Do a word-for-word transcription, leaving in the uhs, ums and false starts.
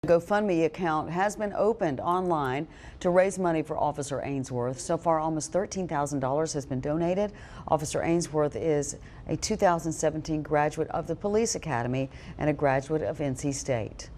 A GoFundMe account has been opened online to raise money for Officer Ainsworth. So far, almost thirteen thousand dollars has been donated. Officer Ainsworth is a two thousand seventeen graduate of the Police Academy and a graduate of N C State.